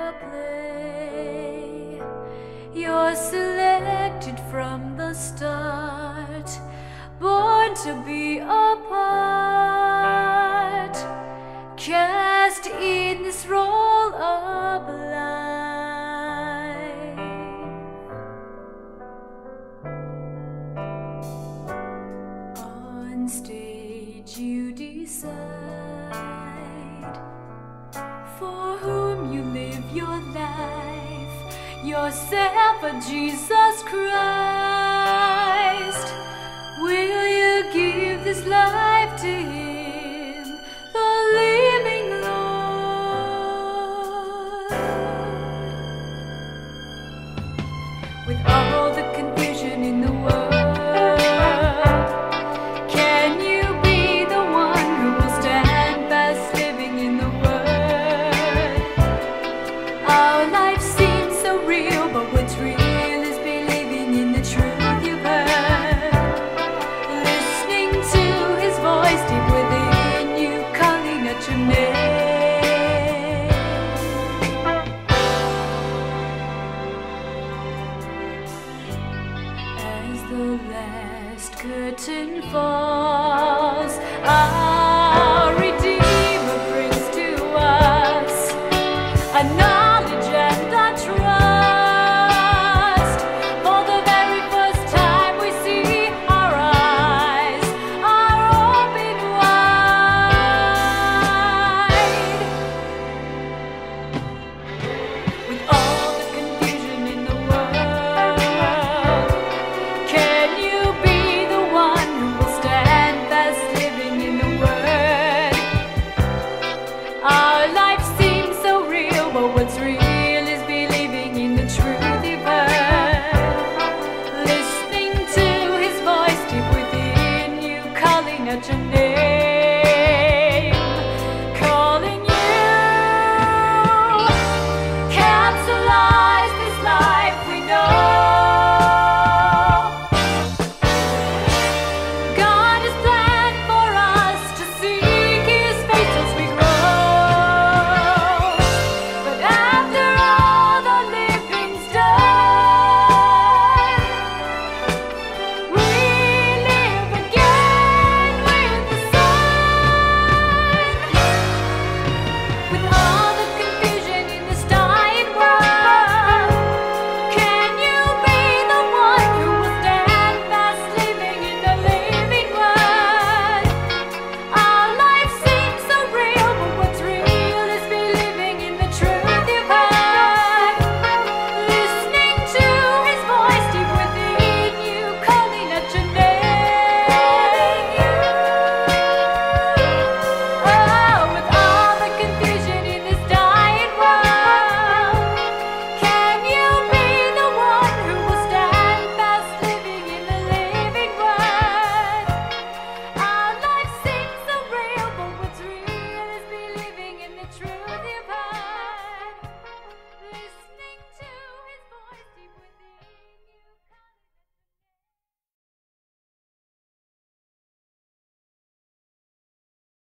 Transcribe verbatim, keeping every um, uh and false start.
play. You're selected from the start, born to be a part, cast in this role of life. On stage you decide for whom you live your life, yourself or Jesus Christ. Will you give this life to Him, the living Lord? With all the confusion in the world, can you be the one who will stand fast living in the Word? Our life seems so real, but what's real is believing in the truth you've heard, listening to His voice deep within you, calling out your name. As the last curtain falls, our Redeemer brings to us a knowledge and a trust.